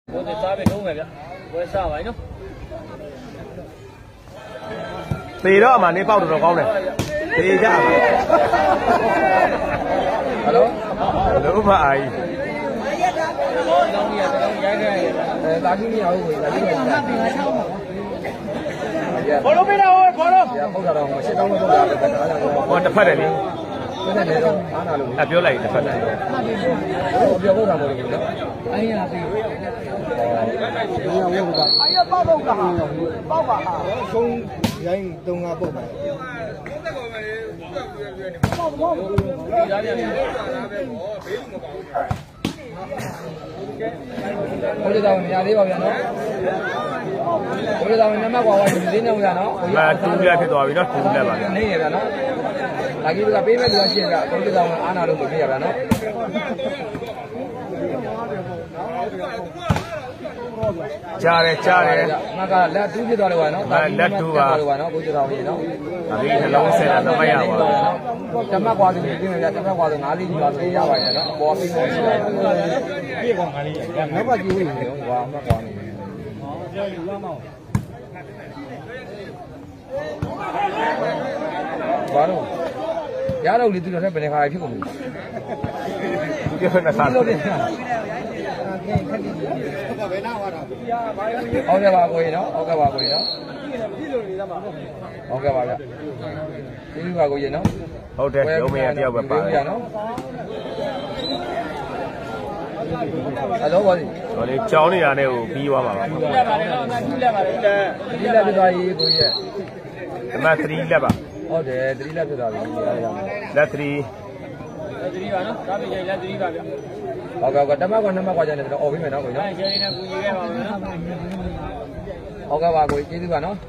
我得啥别弄那个，我啥玩意儿？ 对了嘛，你包多少高呢？对下嘛。Hello， 嘛阿姨。 打给你好回，打给你。 跑路没了，我跑路。 我这拍的哩。啊，表来这拍的。 表过他不哩？哎呀，对。哎呀，包干哈？包干哈？从人东啊包买。我知道你阿弟包bienနော်我知道你媽ကွာဝါဒီနေဦးရနော်တူလက်ဖြစ်သွားပြီနော်တူလက်ပါဗျာနေရဗျာနော်ဒါကြီးကပေးမဲ့လူကရှိရဗျာကို知道အာနာလို့မဖြစ်ရဗျာနော်ကြားတယ်ငါကလက်တူးဖြစ်သွားတယ်ကွာနော်လက်တူးပါနော်ကို知道ကြီးနော်ဒီနှလုံးဆယ်တာမရပါဘူးတမကွာသူပြင်မယ်ဗျာတမကွာဆို9လေးကြီးပါဆိုရပါတယ်နော်အပေါ်ပြီးနေရှိတယ်ပြေကွာ9လေးကြီးနောက်ကကြည့်နေတယ်ကွာမကွာနေဘာလို့ရတော့လေသူတို့လည်းဘယ်နေခါဖြစ်ကုန်ပြီဒီကနေ့စားဟုတ်ကဲ့ပါကိုကြီးနော်ဟုတ်ကဲ့ပါကိုကြီးနော်ဟုတ်ကဲ့ပါဗျကျေးဇူးပါကိုကြီးနော်ဟုတ်တယ်ရုံးမရတယောက်ပဲပါတယ်နော်အဲ့တော့ဘာလဲဟိုလေကြောင်းနေတာနဲ့ကိုပြီးသွားပါပါလက်ပါတယ်နော်ကျူးလက်ပါတယ်ဒီလက်ပြသွားရေးကိုကြီးရဲ့ဒီမှာ3လက်ပါဟုတ်တယ်3လက်ပြသွားပြီလက်3 ပါနော်ဒါပြင်လက်3ပါဗျဟုတ်ကဲ့တမကွာ2မှတ်ကွာကြတယ်တော့អော်ပြီးမယ်နော်ကိုနော်အဲကျင်းနေကူညီခဲ့ပါမယ်နော်ဟုတ်ကဲ့ပါကိုကျေးဇူးပါနော်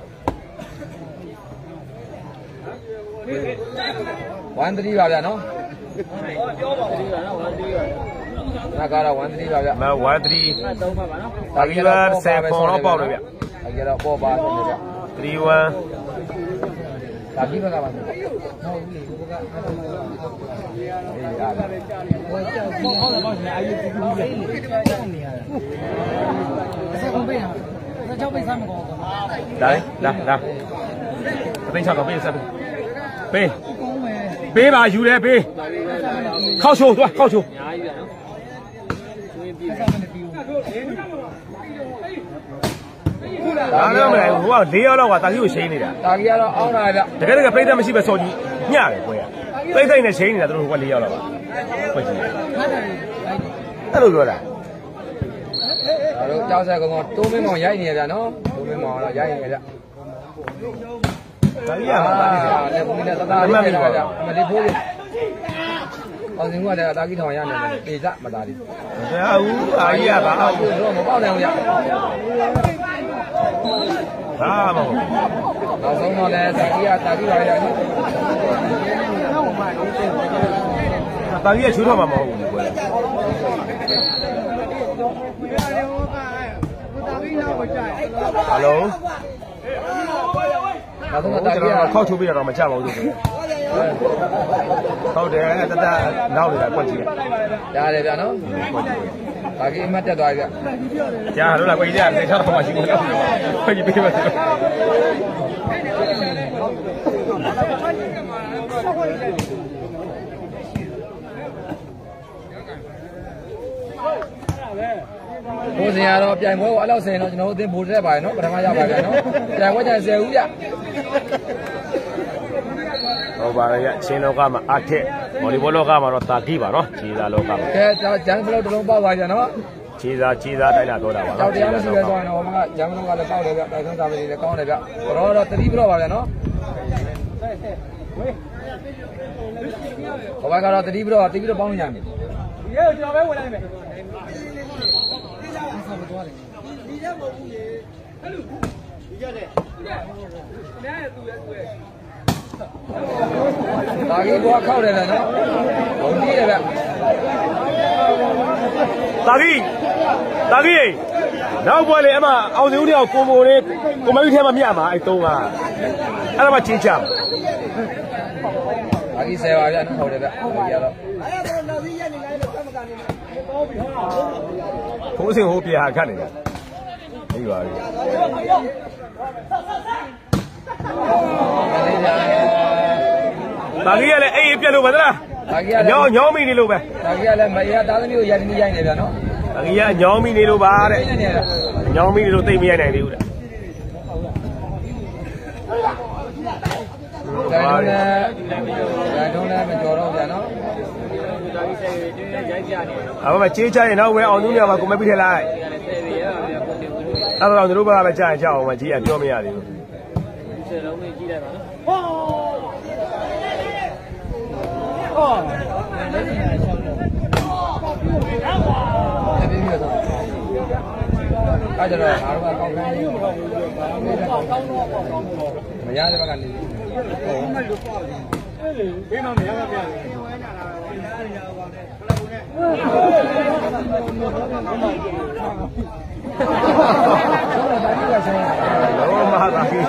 1-3ပါဗျာနော်ပြောပါဦးနော်1-3ပါနာကတော့1-3ပါဗျာမ1-3 3ပါပါနော်ဒါကြီးက7ပုံတော့ပေါက်တယ်ဗျအဲ့ကြတော့ပေါ်ပါတယ်ဗျ 3-1 ဒါကြီးဘက်ကပါဟုတ်ဘူးလေဘက်ကအေးအားဘောကြောက်ဘောဘောနေအရေးကြီးဘူးလေကြောက်နေရတယ်ဆက်ကုန်ပေးရအောင်ကြောက်ပေးစမ်းမကောင်းဘူးလာအသိချောက်တော့ပေးစမ်းပေးပါယူတယ်ပေးခောက်ချိုးသွားခောက်ချိုးအများကြီးဗျာနော်ကျွေးပြည့်ဒါတော့မလဲဟိုက4ရောက်လောက်ကတာကြီးကိုရှိနေတာတာကြီးကတော့အောင်းလာဗျတကယ်ပြိတ္တမရှိပဲစော်ကြီးညတယ်ကွယ်ပြိတ္တနဲ့ရှိနေတာတို့ဟိုက4ရောက်လောက်ပါဟုတ်ကြီးအဲ့လိုပြောတာတို့ကြောက်ဆက်ကောင်တိုးမင်းမောင်ရိုက်နေရဗျာနော်တိုးမင်းမောင်ကတော့ရိုက်နေရဗျဒါကြီးရမှာလက်ဘူးနဲ့တသားလေးနေတာဗျအမလေးဖိုးလေးအောင်စင်ကလည်းတာကြီးထောင်ရနေတယ်ပေစမသားလေးဒါဦးအာကြီးရပါအောင်တို့မပေါက်နိုင်ဘူးဗျဘာမဟုတ်နောက်ဆုံးတော့လည်းတာကြီးပါဗျာနော်တာကြီးကချိုးတော့မှာမဟုတ်ဘူးကွယ်ဟယ်လိုနောက်ဆုံးတာကြီးကခောက်ချိုးပြတော့မချပါဘူးလို့ဟုတ်တယ်တတနောက်နေတာကွက်ကြီးရတယ်ဗျာနော်ဒါကြီးအမှတ်တက်သွားပြီဗျကြားလို့လားကွက်ကြီးကနေချတော့မှရှိဘူးကွက်ကြီးပေးပါစို့ဘိုးစင်ကတော့ပြိုင်ပွဲကိုအဲ့လောက်စင်တော့ကျွန်တော်တို့အသင်းဘိုးတက်ပါတယ်နော်ပထမရောက်ပါဗျာနော်ပြိုင်ပွဲကျ10ဦးဗျဟုတ်ပါရဲ့ချင်းလောကမှာအထက်ဗော်လီဘောလောကမှာတော့တာကြီးပါနော်ခြေသာလောကမှာကဲဂျန်ဖလောက်တစ်လုံးပေါက်ပါကြနော်ခြေသာတိုင်းလာတော့တာပါနော်ကြောက်တရားမရှိပဲဆိုရင်တော့ဟိုမှာဂျန်ဖလောကလည်းပေါက်တယ်ဗျတိုက်ဆုံးသားပလေးလည်းကောင်းတယ်ဗျတော့3ပြီးတော့ပါဗျာနော်ဟိုဘက်ကတော့3ပြီးတော့ပေါင်းလို့ရမယ်ဒီရဲ့ကျွန်တော်ပဲဝင်လိုက်မယ်ဒီရက်မဟုတ်ဘူးလေအဲ့လိုဒီရက်နဲ့နားရသူရဲ့ဒါကြီးဘောခောက်တယ်နော်ဘုံကြီးတယ်ဗျတာကြီးနောက်ပွဲလေအမအောင်စင်ဦးတယောက်ကိုမိုလေးကိုမကြီးထဲမှာမြတ်မှာအဲ့3ကအဲ့ဒါမှချင်းချမ်းဒါကြီး10ပါဗျနော်ဟုတ်တယ်ဗျဟုတ်ပြီတော့ဖခိုးစင်ဟိုပြာခတ်နေတာပြီးပါပြီတာကြီးကလည်းအေးပြက်လို့ပါသလားညောင်းမိနေလို့ပဲတာကြီးကလည်းမရသားသမီးကိုရည်နေရိုက်နေဗျာနော်တာကြီးကညောင်းမိနေလို့ပါတဲ့ညောင်းမိနေလို့သိမရနိုင်သေးဘူးတဲ့ဒါတော့လည်းမကြော်တော့ဗျာနော်အဲ့မှာကြေးချရင်တော့ဝယ်အောင်သူများမှာကိုမပြစ်ထည့်လိုက်အဲ့တော့တို့ဘာပဲကြာရင်ကြာအောင်မကြီးကပြောမရသေးဘူး 10လုံးကြီးကြည့်လိုက်ပါနော်အဲ့တော့ငါတို့ကကောက်ခိုင်းမရတဲ့ဘက်ကနေဘေးမှာမရပါဗျာလောမသာကြီး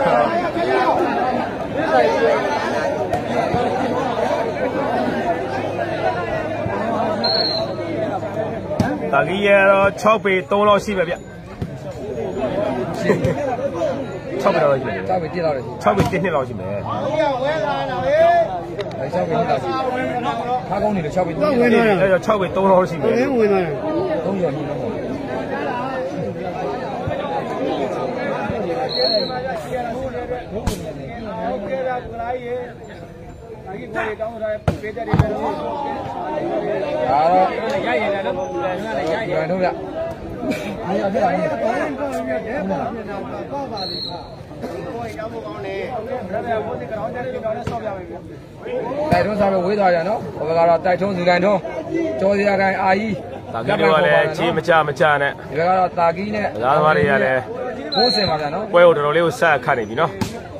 တာကြီးရတော့6ပေ3လောက်ရှိပဲဗျ6ပေလောက်ရှိမယ် 6ပေ1လောက်ရှိ 6ပေ1နှစ်လောက်ရှိမယ်ဝဲလာတာလေ6ပေ1လောက်ရှိခါကောင်းနေလို့6ပေ3လောက်ဝင်လာတယ်အဲ့တော့6ပေ3လောက်ရှိမယ်ဝင်လာတယ်3ကျော်ရှိတော့ဟုတ်ကဲ့ပါကူလိုက်ရေဒါကြီးကိုတောင်းထားပေးတဲ့တွေပဲလို့ဒါတော့ရရရနော်ရရရတို့ဗျနေရပြလာနေကောပါလိမ့်ကိုရောင်းဖို့ကောင်းတယ်ဒါပေမဲ့ဘုရားကောင်တဲ့ကြောင်နဲ့ဆော့ပြမယ်တိုက်ထုံးစားပဲဝေးသွားကြနော်ဟိုဘက်ကတော့တိုက်ထုံးစီကန်ထုံးကျော်စီရကန်အာကြီးတာကြီးတို့ကလည်းကြီးမကြနဲ့ဒီဘက်ကတော့တာကြီးနဲ့ဒါသမားတွေကလည်းဘိုးစင်ပါဗျာနော်ပွဲကိုတော်တော်လေးကိုဆက်ခတ်နေပြီနော်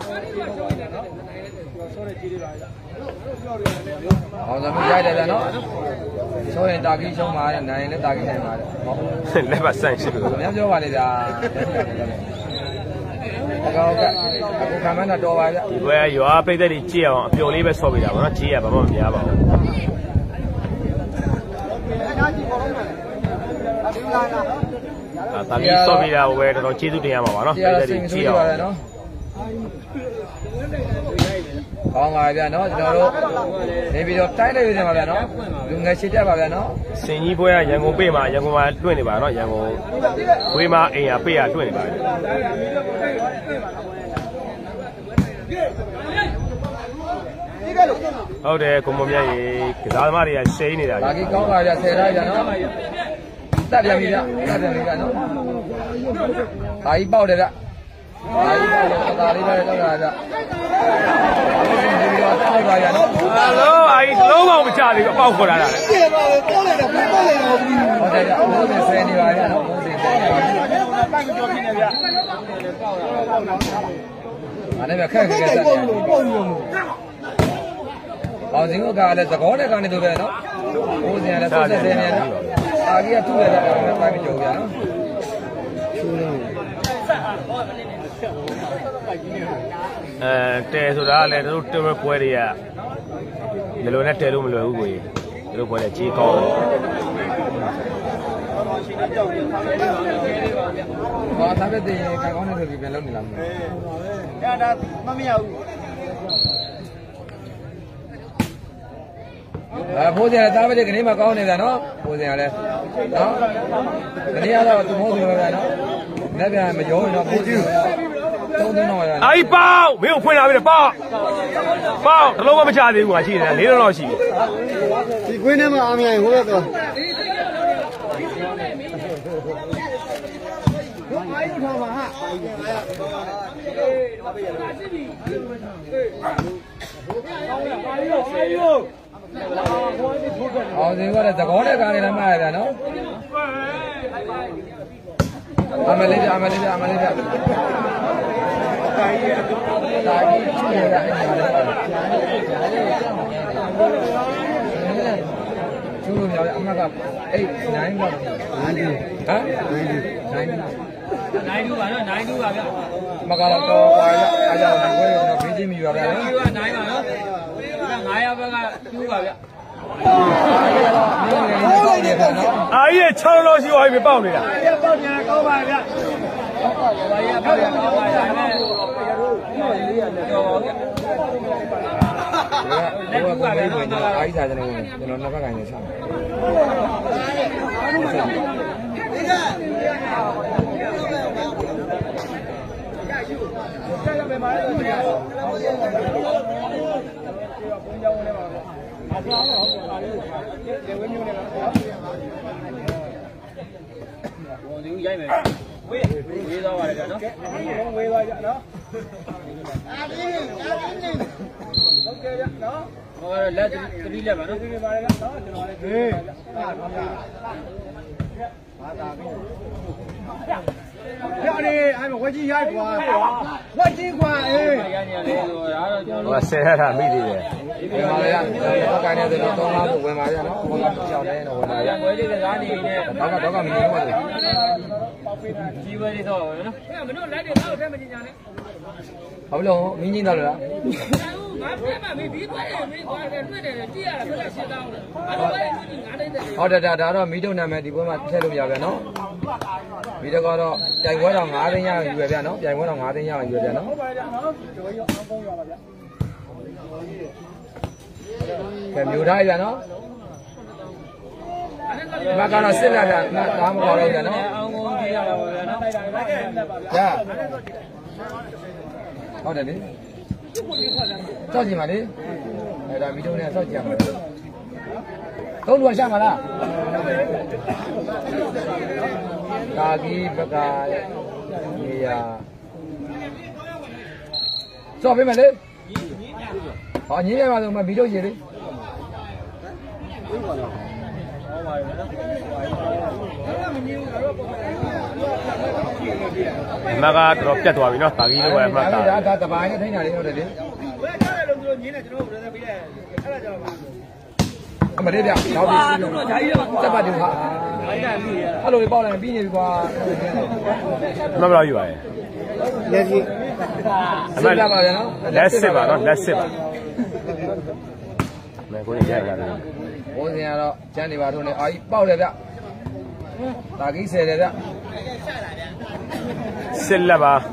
အောင်သမီးရိုက်တယ်ဗျာနော်ဆိုရင်တာကြီးရှုံးပါတဲ့နိုင်ရင်လည်းတာကြီးနိုင်ပါတဲ့ဟုတ်လက်ပါဆန့်ရှိပြီဗျာပြောပါလေဗျာအကောက်ကအခုခံမန်းတော့ပါဗျာဒီဘက်ရွာပိတ်သက်ကြီးကြည့်အောင်အပျော်လေးပဲဆော့ပေးတာပါနော်ကြီးရဘာမှမများပါဘူးတာကြီးဆော့ပေးတာပဲတော်တော်ကျေးဇူးတင်ရမှာပါနော်ပိတ်သက်ကြီးကြည့်အောင်နော်ကောင်းပါဗျာနော်ကျွန်တော်တို့နေပြီးတော့တိုင်းလိုက်နေပါဗျာနော်လူငယ်ရှိတက်ပါဗျာနော်စင်ကြီးပွဲကရန်ကုန်ပေးမှာရန်ကုန်မှာလွှင့်နေပါနော်ရန်ကုန်ဝေးမှာအိမ်ရပေးရလွှင့်နေပါဟုတ်တယ်ကိုမမြတ်ရေကစားသမားတွေကရှိနေတာဒါကြီးကောင်းပါဗျာ10ထားဗျာနော်တက်ပြန်ပြီဗျာတက်ပြန်ပြီဗျာနော်ဒါကြီးပေါက်တယ်ဗျာဒါလေးပဲတော့တာဗျာပါရနော်လောအိလုံးအောင်မချသေးဘူးအပေါက်ခေါ်တာလားကျေပါပဲပေါက်လိုက်တာပေါက်လိုက်တော့ဘူးဟုတ်တယ်ဗျာဘိုးစင်ဆယ်နေပါရနော်ဘိုးစင်ဆယ်နေပါပိုက်မကြော်ဖြစ်နေဗျာအဲ့ဒါခက်ခက်ဆက်တယ်အောင်စင်ကလည်းသကောတဲ့ကနေတို့ပဲနော်ဘိုးစင်ကလည်းဆက်ဆက်နေတယ်အာကြီးကသူ့ရဲ့ပိုက်မကြော်ဗျာနော်တဲဆိုတာလည်းတို့တွဲပွဲတွေကဒီလိုနဲ့တဲလို့မလွယ်ဘူးကိုကြီးဒီလိုပွဲတွေကြီးကောင်းတယ်ဘာသာပဲတည်ကကောင်းနေတယ်ပြန်လုပ်နေလားအဲ့ဒါမရဘူးဘိုးစင်ကသားပဲကနေမှကောင်းနေတာနော်ဘိုးစင်ကလည်းနော်ကနေရတော့သူမဟုတ်ဘူးပဲနော်လက်ပြန်မကြောရင်တော့ဘိုးစင်အိုင်ပေါက်မင်းကိုဖွင့်လာပြီလေပေါက်တလုံးမမချသေးဘူးငါရှိတယ်4လုံးလောက်ရှိပြီဒီခွင်းထဲမှာအားမရရင်ဟိုဘက်တော့အာရုံထားပါဟာအောင်ဒီကလည်းသကောနဲ့ကားနေလည်းမှားရဗျာနော်အမလေးအမလေးအမလေးတာကြီးချူရတာချူလို့မြောက်အမက8 9ပါ90ဟမ် 92ပါနော်92ပါဗျာမကတော့တော့ကွာရအားကြောင့်ဒီပွဲတော့ဘေးချင်းမီပါဗျာ 9ပါနော်900ဘက်က2ပါဗျာအာကြီး6လောက်ရှိသွားပြီပေါက်နေတာအဲ့ပေါက်ပြန်ကောင်းပါဗျာဘာရပါရပါပါရတယ်လက်ကူကလည်းအားကြီးစားကြတယ်ကျွန်တော်နှစ်ဘက်ကနေဆက်ရိုက်မယ်ဝေးသွားပါလေနော်ဝေးသွားကြနော်အားရင်းဟုတ်ကဲ့ဗျနော်ဟောလက်3လက်ပါနော်3ပါလေနော်ကျွန်တော်လည်းဟေးဘာသာပြီးရနေအဲ့မဝကြီးရိုက်ကွာဝကြီးကွာအေးရနေလေဆိုတော့ကျွန်တော်ဟိုဆယ်ရတာမိသေးတယ်ဝင်ပါလေရတော့ကိုင်းနေတယ်တော့3လောက်ဝင်ပါရနော်ဟိုကကြောက်နေတော့ဝင်ပါရဝဲလေးကစားနေနေတော့ကမနေဘူးလေကြီးဝဲလေးတော့နော်မင်းတို့လိုက်တယ်တော့ထဲမကြညာနဲ့ဘာလို့မင်းကြီးတော့လားငါပြမမင်းပြီးသွားတယ်မင်းသွားတယ်တွေ့တယ်ကြည့်ရတာပြလက်ရှင်းတောင်းတယ်ဘာလို့လဲသူငါတိုင်းတယ်ဟုတ်တယ်ဒါတော့မီးတုံနာမည်ဒီဘက်မှာထည့်လို့ရပြန်နော်မီးတော့ကတော့ပြိုင်ပွဲတော့9သိန်းရယူရပြန်နော်ပြိုင်ပွဲတော့9သိန်းရယူရပြန်နော်ဟုတ်ပါကြနော်ဒီရောအောင်ကောင်းရပါဗျကဲမျိုးထားရနော်မကတော့စစ်လာတာဒါမှမဟုတ်တော့ရနော်အောင်ကောင်းကြည့်ရပါဗျာနော်ကြာဟုတ်တယ်လေစောက်ကြည့်ပါလေအဲဒါမီးတုံးနဲ့စောက်ကြည့်ရမှာသုံးလူရှာမှာလားကာကီဘကနေရာစောက်ပေးမယ်လေဟောညင်းရပါဆိုမှမီးတုံးရေလေအမကတော့ပြတ်သွားပြီနော်ဒါကြီးလိုပဲအမကဒါတပိုင်းနဲ့ထိန်းတာလေးဟုတ်တယ်လေဘယ်ကြားတယ်လို့သူတို့ညင်းနေကျွန်တော်တို့လည်းပြီးတယ်အဲ့ဒါကြောင့်အမလေးဗျနောက်ပြီးတက်ပါတူဟာအဲ့လိုပေါက်လိုက်ပြီးနေပြီကွာမမလို့ယူပါရဲ့လက်ရှိအမလက်ပါဗျာနော်လက်စစ်ပါနော်လက်စစ်ပါမဲကိုကြီးရိုက်လာတယ်ဘိုးစင်ကတော့ကျန်းနေပါတော့လေအာကြီးပေါက်တယ်ဗျတာကြီးဆယ်တယ်ဗျစစ်လက်ပါ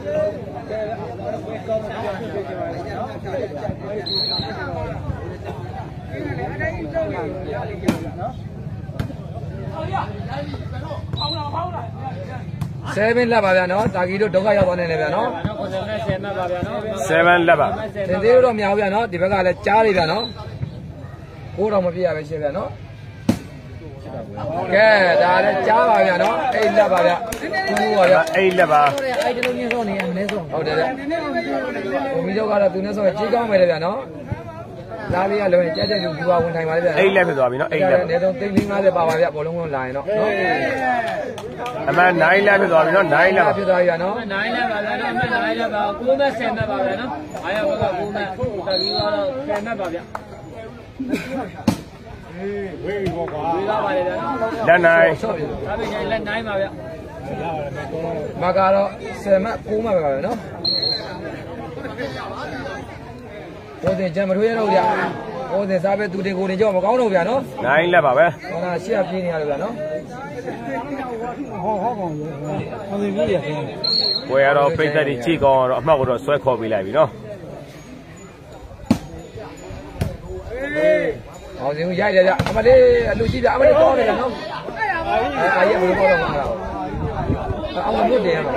7လက်ပါဗျာနော်တာကြီးတို့ဒုက္ခရောက်သွားနေတယ်ဗျာနော်7လက်ပါဗျာနော် 7လက်ပါတင်သေးတော့မြောက်ဗျာနော်ဒီဘက်ကလည်းကြားနေဗျာနော်ကိုတော့မပြရပဲရှင်းဗျာနော်ကဲဒါလည်းကြားပါဗျာနော်အိတ်လက်ပါဗျာသူ့ပါဗျာအိတ်လက်ပါအဲ့ဒီလိုမျိုးစောနေရမလဲစောဟုတ်တယ်ဗျဟိုမိတော့ကတော့သူနဲ့ဆိုကြီးကောင်းမယ်လေဗျာနော်သားလေးကလည်းကြက်ကြက်ယူပါဝင်ထိုင်ပါလေဗျာအိတ်လက်ဖြစ်သွားပြီနော်အိတ်လက်နေတော့350ပါပါဗျာဘောလုံးလုံးလာရင်တော့နော်အမှန်9လက်ဖြစ်သွားပြီနော်9လက်ဖြစ်သွားပြီနော် 9လက်ပါဗျာနော်အမှန်9လက်ပါ9မဲ့10မဲ့ပါဗျာနော်အားရဘက်က9မဲ့တကြီးကတော့10မဲ့ပါဗျာဝေးဘောကွာဝေးလာပါလေဗျာနော်လက်နိုင်ဒါပေမဲ့လက်နိုင်ပါဗျာမကတော့10မဲ့9မဲ့ပါဗျာနော်ဟိုတင်ကြံမထွေးရတော့ဗျာဟိုတင်စားပဲသူတင်ကိုတင်ကြောက်မကောင်းတော့ဗျာနော် 9လက်ပါပဲဟောလားရှေ့ပြေးနေရတယ်ဗျာနော်ဟောကောင်ဟောဒီကြီးရခင်ကိုရတော့ပိတ်သက်ကြီးကြည့်ကောင်းတော့အမှတ်ကိုတော့ဆွဲခေါ်ပေးလိုက်ပြီနော်ဟောစဉ်ရိုက်တယ်ဗျအမလေးအလူကြီးဗျအမလေးကောင်းတယ်ဗျနော်အာရဘယ်လိုကောင်းတော့မှာလားအောင်လို့တင်ရမှာ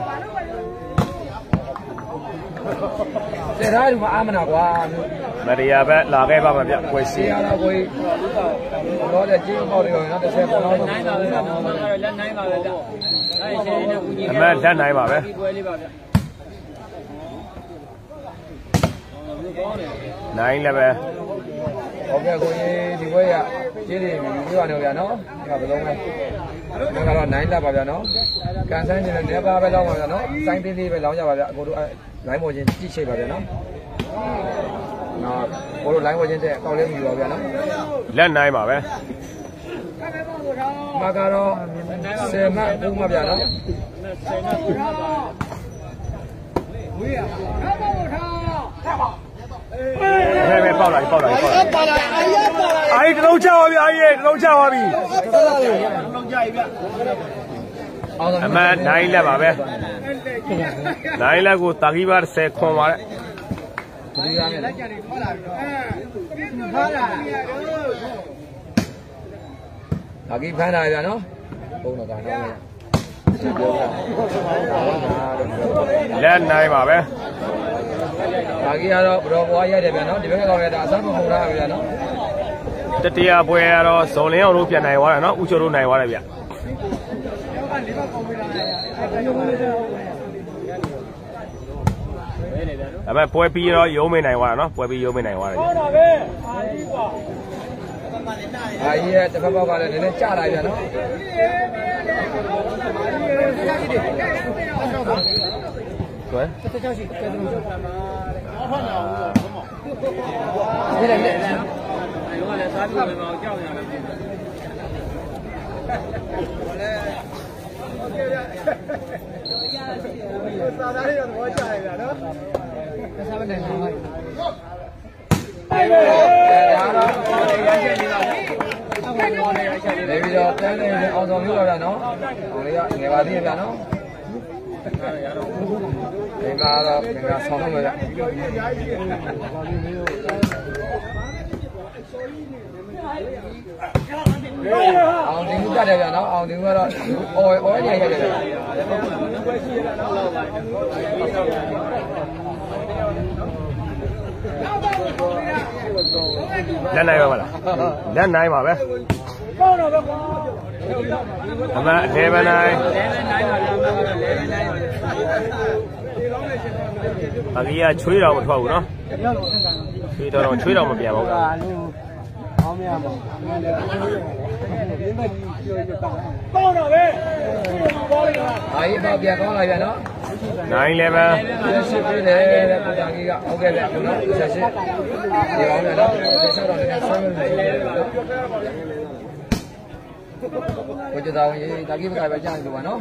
တဲ့သားလူမအာမနာကွာမရယာပဲလာခဲ့ပါမှာဗျကွယ်စီရတာကိုတော့တဲ့ကြီးပေါက်တယ်နော်တစ်ဆက်ပေါ်တော့နိုင်ပါပဲနော်လက်နိုင်ပါပဲဗျအဲ့ဒီရှင်နဲ့ဦးကြီးအမှန်လက်နိုင်ပါပဲပွဲလေးပါဗျ 9လက်ပဲဟုတ်ကဲ့ကိုကြီးဒီဘွဲရကျေးဇူးပြုပါတော့ဗျာနော်ဒီကဘယ်လုံးလဲဒါကတော့9လက်ပါဗျာနော်ကန်ဆိုင်နေလည်းပါပဲလောင်းပါဗျာနော်စိုင်းသေးသေးပဲလောင်းကြပါဗျာအကိုတို့လိုင်းပေါ်ချင်းကြည့်ချိတ်ပါဗျာနော်နော်ကိုတို့လိုင်းပေါ်ချင်းတဲ့အကောက်လေးမြည်ပါဗျာနော်လက်နိုင်ပါပဲမကတော့10မှတ်9မှတ်ဗျာနော် 10မှတ်9မှတ်ပါဝေးရပဲပေါက်လာပြီအာကြီးတလုံးချပါပြီအာကြီးတလုံးချပါပြီအမှန်နိုင်လက်ပါပဲနိုင်လက်ကိုတာဂီဘာ10ခွန်ပါတဲ့ဒီကနေ့လက်ကြနေထွက်လာပြီထားလာအကြီးဖမ်းလာပြန်နော်ပုံတော့ကတော့လက်နိုင်ပါပဲဒါကြီးကတော့ဘရောဘွားရိုက်တယ်ဗျာနော်ဒီဘက်ကောင်ရတာအစားမဟုတ်တာဗျာနော်တတရားပွဲကတော့ဇွန်လင်းအောင်တို့ပြန်နိုင်သွားတယ်နော်ဦးချိုတို့နိုင်သွားတယ်ဗျဒါပေမဲ့ပွဲပြီးတော့ရုံးမနိုင်သွားတာနော်ပွဲပြီးရုံးမနိုင်သွားတယ်ဟုတ်တာပဲအာကြီးရဲ့တစ်ဖက်ပေါက်ကလည်းနည်းနည်းကျလာပြန်နော်ကွယ်တက်ချောက်ရှိကဲတယ်လို့ပြောမှာဟုတ်ပါဘူးဒီလည်းအဲ့တော့လည်းစားပြီးတော့ကြောက်ရတယ်စာသားတွေတော့ကြရတယ်နော်စားမနိုင်ဘူးဟုတ်နေပြီးတော့တန်းနေအောင်ဆောင်မျိုးတော့နော်ဟိုလေးကငယ်ပါသေးတယ်ဗျာနော်ဒီမှာတော့ငါဆောင်လို့ရအောင်တင်ကြတယ်ဗျာနော်အောင်တင်ကတော့အော်ရရတယ်ဗျာလက်နိုင်ပါလားလက်နိုင်ပါပဲကောင်းတော့ပဲကွာအမှန်11နိုင်အကြီးကချွေးတော်မထွက်ဘူးနော်ချွေးတော်မပြန်ဘူးကောင်းမရပါဘူးကောင်းတော့ပဲအာကြီးပေါ့ပြန်ကောင်းလာပြန်နော် 911 ရှိပြီလေပူတာကြီးကဟုတ်ကဲ့ဗျနော်ဆက်ရှိဒီအောင်လည်းတော့ဆက်တော့လည်းဆက်လို့နေတယ်ကိုကြတော်ရေးတာကြီးဘက်ကပဲကြားနေလို့ပါနော်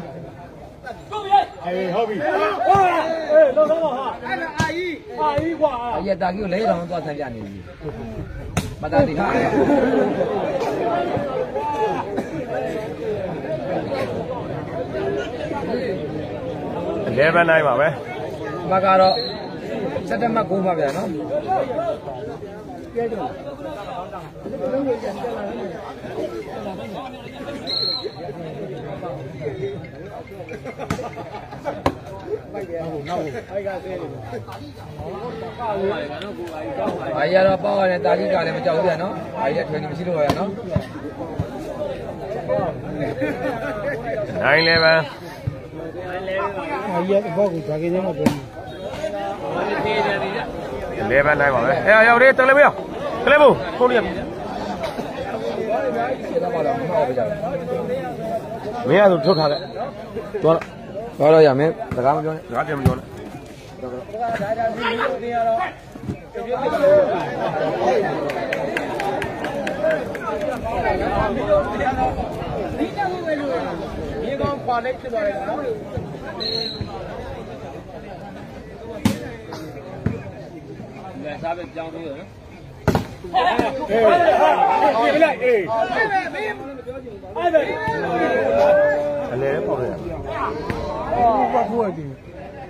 ဟုတ်ပြီလုံးလုံးပါဟာအဲ့ဒါအာကြီးကွာအာကြီးတာကြီးကိုလဲတော်သွားဆန်းပြနေပြီမတာတိဟာ 11နိုင်ပါပဲမကတော့7မှတ်9မှဗျာနော်အာရတော့ပေါ့ရတယ်တာကြီးကလည်းမကြောက်ဘူးဗျာနော်အာရထွေးနေမရှိလို့ရနော် 911 အာကြီးကဘောက်ကိုဓာကြီးနေမှာပြော 11နိုင်ပါပဲရောက်တယ်တက်လေမရကလေးဘူးဖုန်းရမင်းကတော့ထုတ်ထားလိုက်တော့ရမယ်စကားမပြောနဲ့စကားပြန်မပြောနဲ့ဒီကောင်ခွာလိုက်ဖြစ်သွားတယ်နော်စားပဲကြောင်းသေးတယ်နော်အေးလိုက်အေးအဲ့ဒါအလဲပေါ့လေဘာဖို့ရည်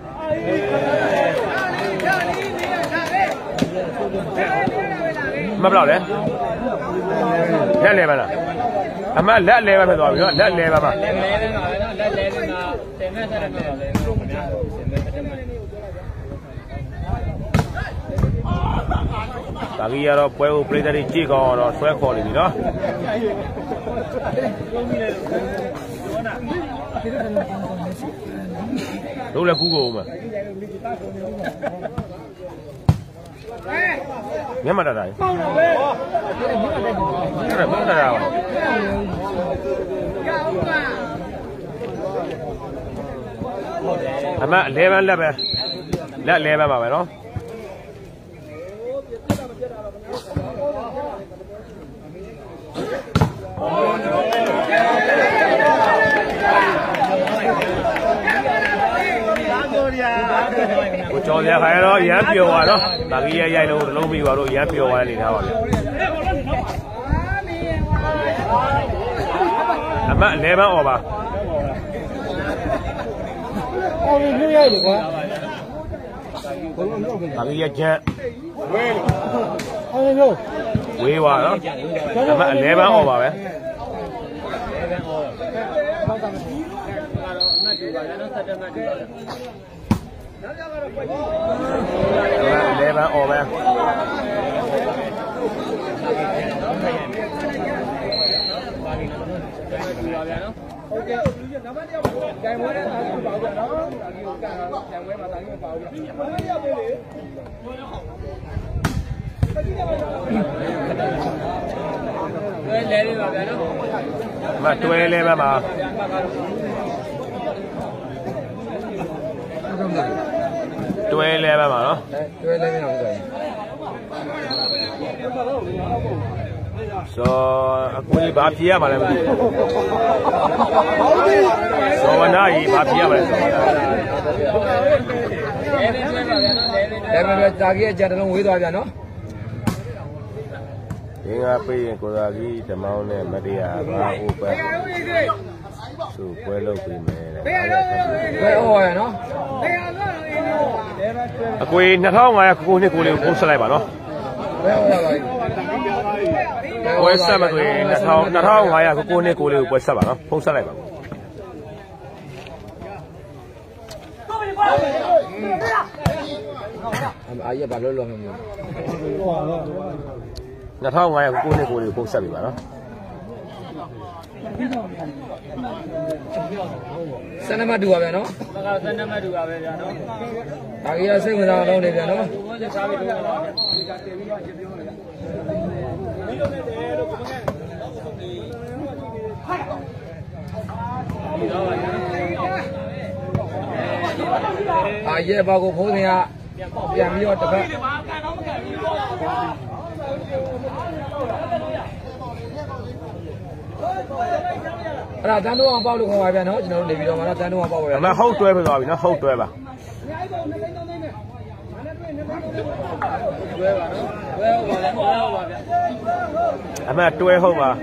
မဘလောက်လဲလက်လဲပါလားအမလက်လဲပါဖြစ်သွားပြီနော်လက်လဲပါမှာလက်လဲပါပဲနော်လက်လဲနေတာတင်မဲ့ဆက်တယ်ပြောတယ်ခင်ဗျာတင်မဲ့တက်မဲ့ဒါကြီးကတော့ပွဲကိုပြည်သက်ကြီးကြည့်ကောင်းတော့ဆွဲခေါ်နေပြီနော်တို့လည်းကူးကုန်မှာညမတာတာပေါင်းတော့ပဲအဲ့ဒါမတာတာပါအမ11လက်ပဲလက်11ပါပဲနော်ဒီဗျာကိုကျော်စရာခိုင်းတော့ရမ်းပြောသွားတော့ဒါကြီးရဲ့ရိုက်လို့လုံးပြီးသွားတော့ရမ်းပြောသွားနေထားပါဗျအမ11番အော်ပါအော်မြရိုက်တယ်ကွာဒါကြီးရဲ့ကျန်းအော်မျိုးဝေးသွားနော်အမ11番အော်ပါပဲ11番အော်ပဲဟုတ်ကဲ့နံပါတ်1တိုင်ဝဲတဲ့တာကြီးပါဦးဗျာနော်တာကြီးကိုကန်တော့တိုင်ဝဲမှာတာကြီးမပါဘူးဗျာနံပါတ်1ပေးလေတွဲလဲလေးပါဗျာနော်မတွဲလဲပါမှာတွဲလဲပါမှာနော်တွဲလဲမင်းအောင်ဆိုအကူကြီးဘာဖြေရမှာလဲမသိဘူးသောဝနာကြီးဘာဖြေရမှာလဲသောဝနာလဲပဲတာကြီးရဲ့ကြံတလုံးဝေးသွားပြန်နော်ဒီငါပေးရင်ကိုသာကြီးဓမောင်းနဲ့မတရားဘာဥပ္ပသူပွဲလုပ်ပြီးမယ်တဲ့ဘယ်ဟောရနော်အကွေ2500ကိုနှစ်ကိုလေးကိုပို့ဆက်လိုက်ပါနော်ဘယ်ဟောရပါဝယ်ဆက်မကွေ2500ကိုနှစ်ကိုလေးကိုပွဲဆက်ပါနော်ဖုံးဆက်လိုက်ပါအာရဘာလို့လုံးမမျိုး 2500ကိုနှစ်ကိုလေးကိုဖုံးဆက်ပြီပါနော်စနမတူပါဗျာနော်စနမတူပါပဲဗျာနော်ဒါကြီးရစိတ်ဝင်စားအောင်လုပ်နေဗျာနော်အာရဲဘောက်ကိုဖုံးစင်ကပြန်ပြီးတော့တစ်ဖက်အဲ့ဒါတန်းတော့အောင်ပေါက်လို့ခေါ်ပါဗျာနော်ကျွန်တော်တို့နေပြီးတော့မှတော့တန်းတော့အောင်ပေါက်ပါဗျာအမဟုတ်တွဲပဲသွားပြီနော်ဟုတ်တွဲပါအမတွဲဟုတ်ပါ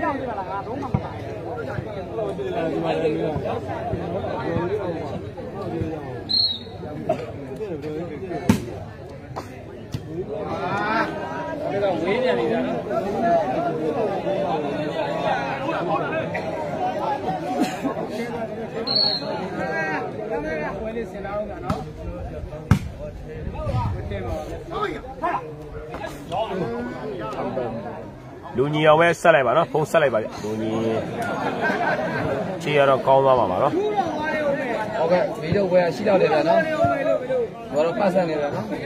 ဝေးနေပြီဗျာနော်ဝေးလေးစင်လာအောင်ကနော်လူညီအောင်ပဲဆက်လိုက်ပါနော်ဖုံးဆက်လိုက်ပါကြလူညီချီရတော့ကောင်းသွားမှာပါနော်ဟုတ်ကဲ့ဗီဒီယိုဝယ်ရှိတော့တယ်ဗျာနော်ဘာလို့ပတ်ဆက်နေလဲနော်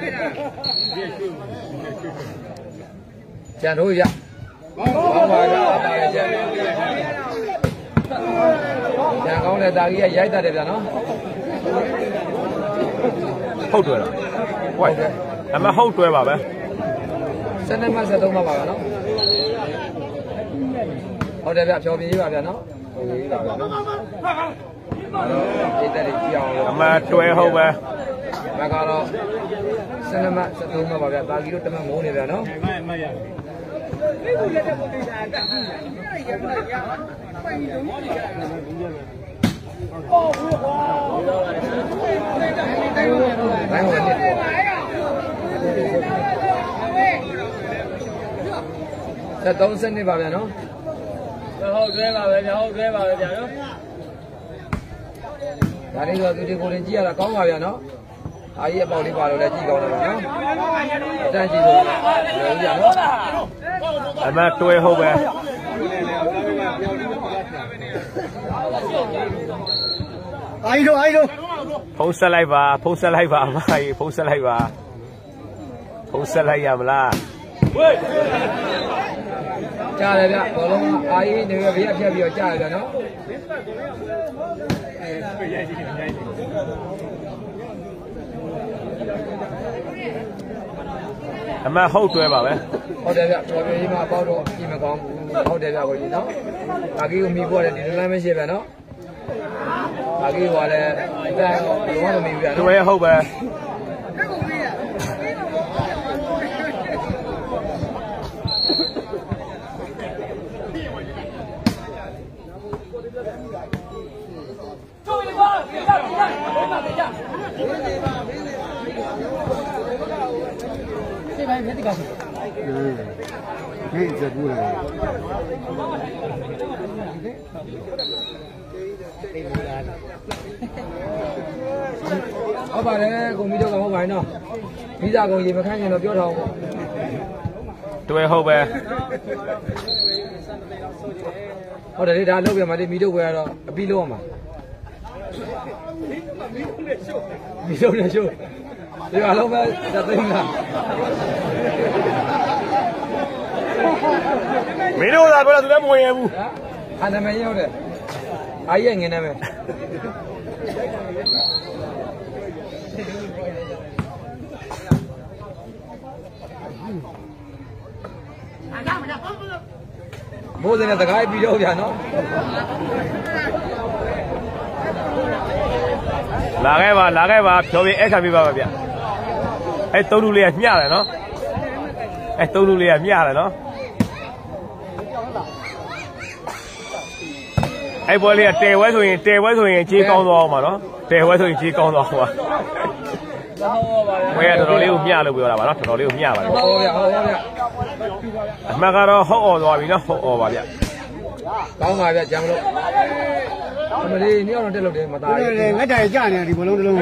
ကျန်တို့ရဘာပါရပါတယ်ကျန်ကောင်းတဲ့တာကြီးရိုက်တတ်တယ်ဗျာနော်ဟုတ်တွဲလားဝိုက်အမဟုတ်တွဲပါပဲ 12မှ73ပါပါနော်ဟုတ်တယ်ဗျဖြောပြရေးပါဗျာနော်ဟုတ်ရေးပါဗျာနော်ဒီတက်ကြီးအောင်အမတွဲဟုတ်ပဲမကတော့12မှ73ပါဗျာတာကြီးတို့တမမိုးနေဗျာနော်30စနစ်ပါဗျာနော်ဟုတ်တွဲပါပဲဗျာဟုတ်တွဲပါပဲဗျာနော်ဒါလေးဆိုသူတွေကိုလည်းကြည့်ရတာကောင်းပါဗျာနော်အားကြီးအပေါက်လေးပါလို့လည်းကြည့်ကောင်းတယ်ဗျာနော်အတန်းကြည့်ဆိုလည်းကြည့်ရနော်အမတွဲဟုတ်ပဲအာကြီးတို့ဖုံးဆက်လိုက်ပါဖုံးဆက်လိုက်ပါအမကြီးဖုံးဆက်လိုက်ပါဖုံးဆက်လိုက်ရမလားကြားတယ်ဗျဘောလုံးအာကြီးနေပြီးဖြတ်ပြီးတော့ကြားတယ်ဗျာနော်အမဟုတ်တွဲပါပဲဟုတ်တယ်ဗျတော်ပြရေးမှာပေါတော့ကြည့်မကောင်းဟုတ်တယ်ဗျကိုကြီးနော်ဒါကြီးကိုမိဖို့တယ်ဒီလိုလည်းမရှိပဲနော်ဒါကြီးဟိုလည်းအတန်းလုံးဝမမီဘူးဗျာသူရဲ့ဟုတ်ပဲဟုတ်ပါတယ်ကိုမီတော့ကဟုတ်ပါနော်မိသားကောင်ရေမခန့်ရင်တော့ပြောထားအောင်သူရဲ့ဟုတ်ပဲဟုတ်တယ်လေဒါလုပ်ပြမှာဒီမီတော့ဝယ်ရတော့အပြီးလုံးအောင်ပါမီတော့နဲ့ရှိုးဒီအလုံးပဲတသိန်းလားမင်းတို့သာပြောတာသူလည်းမဝင်ရဘူးဟာနာမည်ရောက်တယ်အာကြီးငင်းနေမယ်မိုးစင်းနဲ့တကားပြီးတော့ဗျာနော်လာခဲ့ပါဖြောပြအဲ့ခံပြပါဗျအဲ့သုံးလူလေးကမျှတယ်နော်အဲ့သုံးလူလေးကမျှတယ်နော်အဲ့ဘောလေးကတဲဝဲဆိုရင်ကြေးကောင်းသွားအောင်ပါနော်တဲဝဲဆိုရင်ကြေးကောင်းသွားအောင်ပါဝဲကတော်တော်လေးကိုမျှလို့ပြောတာပါနော်တော်တော်လေးကိုမျှပါလေဟုတ်ဗျာအမှန်ကတော့ဟုတ်အော်သွားပြီနော်ဟုတ်အော်ပါဗျကောင်းပါဗျကြံမလို့အမလေးနေ့အောင်တက်လို့တယ်မသားဘူးငတ်တိုင်ကြနေဒီဘလုံးတစ်လုံးဒီ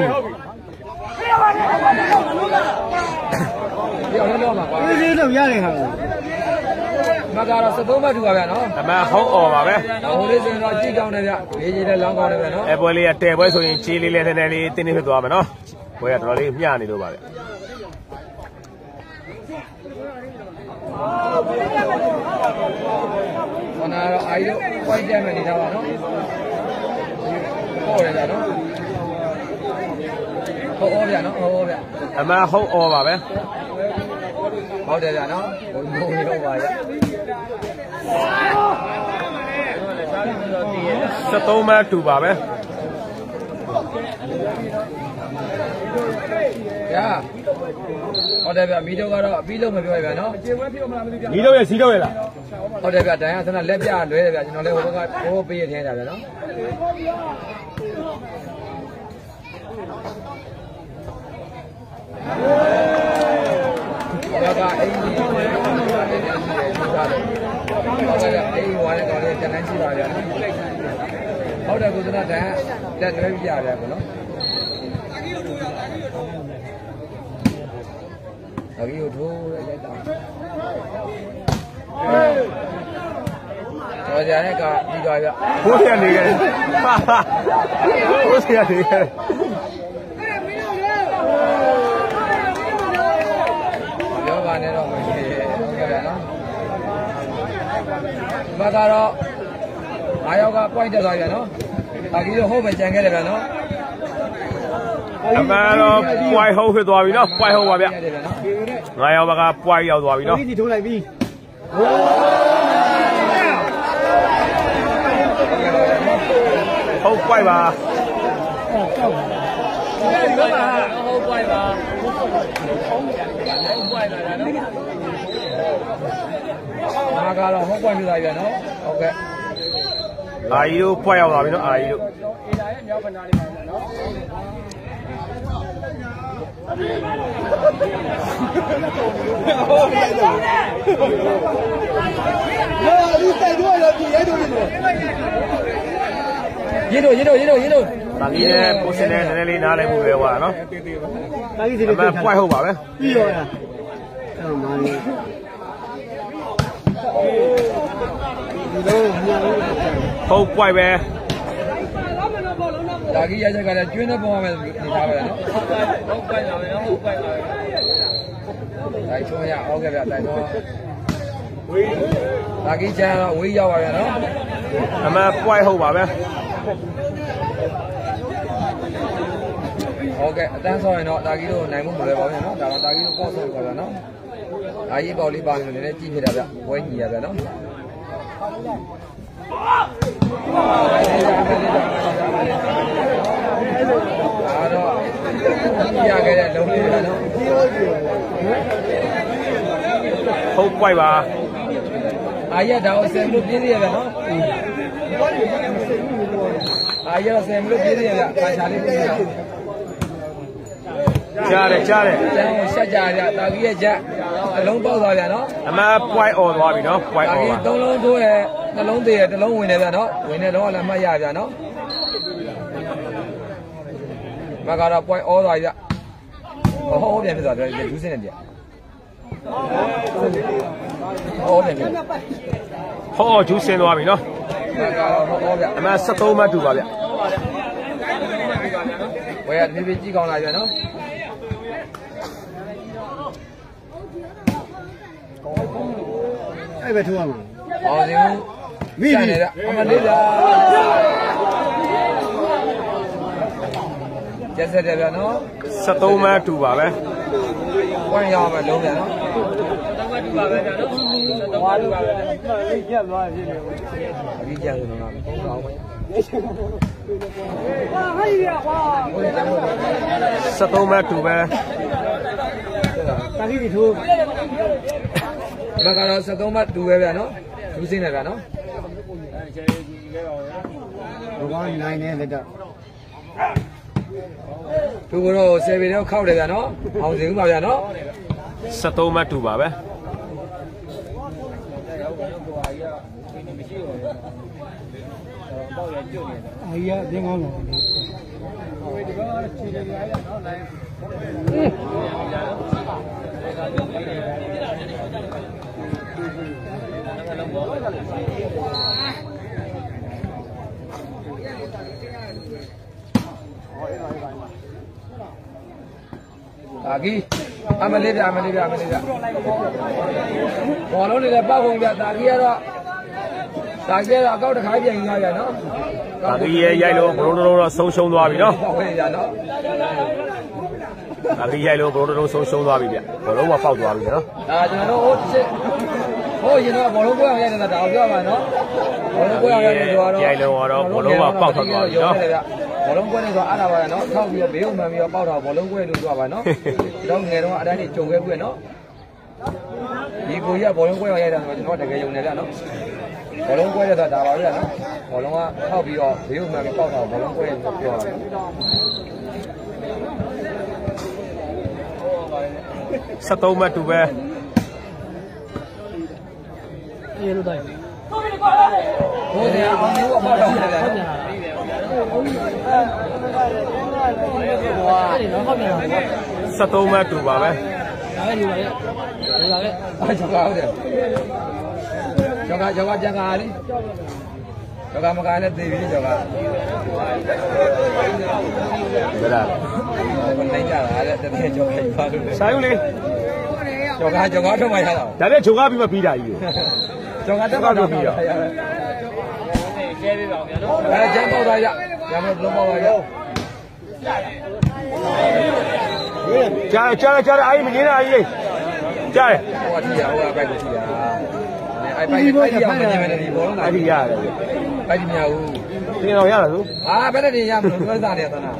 အောင်တော့မှာပါအေးလို့ရတယ်ဟာမကတော့73မှတ်ထူပါဗျာနော်အမှန်ဟုတ်အော်ပါပဲဟိုလေးဆိုရင်တော့ကြည့်ကောင်းတယ်ဗျလေးကြီးလည်းလောင်းကောင်းတယ်ဗျာနော်အဲ့ပွဲလေးကတဲပွဲဆိုရင်ချီးလေးလည်းနည်းနည်းလေးတင်းနေဖြစ်သွားမယ်နော်ပွဲကတော်တော်လေးမျှနေလို့ပါဗျခဏတော့အာရုံပွိုင်းတက်မယ်နေထားပါနော်ဟုတ်တယ်ဗျာနော်ဟုတ်ဗျာနော်ဟုတ်ဗျာအမှန်ဟုတ်အော်ပါပဲဟုတ်တယ်ဗျာနော်ဘုံဘုံရောက်ပါရဲ့ 73မှတ်တူပါပဲဗျာဟုတ်တယ်ဗျာမီတော့ကတော့အပြီးလုံးမပြောရဗျာနော်မီတော့ရဲ့စီးတော့ရဲ့လားဟုတ်တယ်ဗျာတန်ရဆန္ဒလက်ပြလွဲတယ်ဗျာကျွန်တော်လည်းဟိုဘက်ကဟိုပေးရထင်းတာဗျာနော်ဘာကအိမ်ကြီးအိမ်ဝါလည်းတော့လည်းတန်းတန်းရှိပါဗျာဟုတ်တယ်ကုသနာတန်လက်တွဲပြရတယ်ဗျာနော်အကြီးကိုထိုးလိုက်တာတော်ကြတဲ့ကပြီးသွားဗျဘိုးရနေခဲ့ဘိုးရနေခဲ့ပြောပါနဲ့တော့မရှိဟုတ်ကဲ့ဗျာနော်ဒီမှာကတော့9ယောက်က point တက်သွားပြီနော်ဒါကြီးတော့ဟုတ်ပဲကြံခဲ့တယ်ဗျာနော်အမှန်တော့ point ဟုတ်ဖြစ်သွားပြီနော် point ဟုတ်ပါဗျ9ယောက်က point ရောက်သွားပြီနော်ဒီထိုးလိုက်ပြီဟုတ် point ပါဟုတ်ပါဟုတ် point ပါဟုတ် point ပါနော်မာကတော့ဟုတ် point ပြလိုက်ပြန်နော်ဟုတ်ကဲ့အာကြီးတို့ point ရောက်သွားပြီနော်အာကြီးတို့အေဒါရဲ့မြောက်ဗနာလေးပါနော်ဒီတိုက်တော့ရပြီရဲတို့ရင်းတို့ဒါကြီးနဲ့ပိုစင်နဲ့နည်းနည်းလေးနားလည်မှုပဲဟွာနော်ဒါကြီးဒီလို point ဟုတ်ပါပဲပြီးရောလားအဲ့မာလေးဒီလိုမြောက်ဟုတ် point ပဲဒါကြီးရချက်ကလည်းကျွင်းနေပေါ်မှာနေထားပါလားနော်ဟုတ် point ပါပဲနော်ဟုတ် point ပါပဲတိုက်ချုံရဟုတ်ကဲ့ဗျတိုက်တော့ဒါကြီးချမ်းတော့ဝေးရောက်ပါဗျာနော်အမှန် point ဟုတ်ပါပဲဟုတ်ကဲ့အတန်းဆောရင်တော့ဒါကြီးတို့နိုင်မှုမလွယ်ပါဘူးနော်ဒါတော့ဒါကြီးတို့ပေါ့ဆောပါဗျာနော်ဒါကြီးပေါ့လေးပါနေလို့လည်းကြည့်ဖြစ်တာဗျဝဲညီရဗျာနော်ဟုတ်ကွိုက်ပါအာရဒါကိုဆယ်လို့ပြည့်ရဗျာနော်အာရဆယ်လို့ပြည့်ရဗျာခါချာလေးပြည့်ရကြားတယ်ကြားတယ်ကျန်ကိုဆက်ကြရတာကြီးရဲ့ချက်နှလုံးပေါက်သွားဗျာနော်အမှန် point អော်သွားပြီနော် point អော်ပါ 3လုံးထိုးရဲနှလုံးသေးရဲတစ်လုံးဝင်တယ်ဗျာနော်ဝင်တဲ့တော့လည်းမှတ်ရဗျာနော်မကတော့ point អော်သွားပြီဗျဟောပြန်ဖြစ်သွားတယ်ဒူးစင်းနဲ့ပြဟောပြန်ပြီဟောဂျူးစင်းသွားပြီနော်ဟောဗျအမှန်73မှတ်တူပါဗျဝယ်ရပြေးပြေးကြည့်ကောင်းလာပြန်နော်အဲ့ပဲထိုးရမှာဟောစင်းမိနေရအမလေးလားကျက်ဆက်တယ်ဗျာနော် 73မှတ်တူပါပဲဝမ်းရအောင်ပဲလုံးပြန်နော် 73မှတ်တူပါပဲဗျာနော်73မှတ်တူပါပဲလေးကျက်သွားဖြစ်နေဘူးအကြီးကျယ်ဆုံးတော့ပုံကောင်းပဲဟာဟိုရကွာ 73မှတ်တူပဲတာကြီးထိုးမကတော့73မှတ်တူပဲဗျာနော်ဒူးစင်းတယ်ဗျာနော်ဘကောင်းနိုင်နေလက်တော့သူကတော့ဆယ်ပေတော့ခောက်တယ်ဗျာနော်အောင်စင်ဦးပါဗျာနော် 73မှတ်တူပါပဲအာရအတင်းကောင်းတယ်ဒီကောခြေတွေရရနော်နိုင်အာကြီးအမလေးဗျအမလေးဗျအမလေးဗျဘောလုံးတွေလည်းပောက်ကုန်ဗျတာကြီးကတော့အကောက်တစ်ခါပြန်ရရနော်တာကြီးရဲ့ရိုက်လို့ဘလုံးတော့ဆုံးရှုံးသွားပြီနော်ဟုတ်ရနော်တာကြီးရိုက်လို့ဘလုံးတော့ဆုံးရှုံးသွားပြီဗျဘလုံးကပေါက်သွားပြီနော်ဒါကျွန်တော်တို့ဟိုရင်တော့ဘောလုံးကွဲအောင်ရိုက်နေတာဒါအောင်ပြောပါနော်ဘောလုံးကွဲအောင်ရိုက်နေဆိုတော့ရိုက်လို့တော့ဘလုံးကပေါက်ထွက်သွားပြီနော်ဘောလုံးကွဲနေဆိုအားတာပါနော်ထောက်ပြီးတော့ဘေးုံမှန်ပြီးတော့ပေါက်တော့ဘောလုံးကွဲလို့ပြောပါနော်တော့ငယ်တော့အတိုင်းကြီးကြုံခဲ့ပြီနော်ဒီကိုကြီးကဘောလုံးကွဲအောင်ရိုက်တာဆိုတော့ကျွန်တော်တကယ်ယုံနေကြနော်ဘောလုံးကွဲရတာဒါပါပဲနော်ဘောလုံးကထောက်ပြီးတော့ဘေးုံမှန်ပြီးပေါက်တော့ဘောလုံးကွဲလို့ပြောတာ 73မှတ်တူပဲရေလို့တိုင်းဟိုတရားအောင်လို့အပေါက်တော့တယ်ဗျာ 73မှတ်တူပါပဲအဲ့ဒီပါရဲ့ဒီပါရဲ့အဲ့ကျော်ကားဟုတ်တယ်ကျော်ကားကြံကားလေးကျော်ကားမကားနဲ့သေပြီကျော်ကားဘယ်လားဘယ်နိုင်ကြတာလဲတကယ်ကျော်ကားပါလို့ဆိုင်ဦးလေးကျော်ကားထုတ်မှရတာဒါနဲ့ဂျုံကားပြီးမှပြီးတာကြီးကျော်ကားတက်တော့ပြီးတော့ကျဲပေးပါဦးဗျာနော်အဲ့ကျန်းပေါက်သွားရရမလို့လုံးပေါက်သွားရကြားအဲ့မနေတာကြီးကြားတယ်ဟိုကထီရဟိုကပိုက်ကိုထီရအဲ့ပိုက်ရမနေမနေဒီဘောလုံးကအဲ့ဒီရတယ်ပိုက်ဒီမြောက်ဦးတင်တော်ရလားသူဘယ်နဲ့တင်ရမလို့ပြောစားတယ်သနာ